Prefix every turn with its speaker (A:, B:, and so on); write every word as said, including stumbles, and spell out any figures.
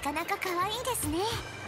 A: かなか可愛いですね。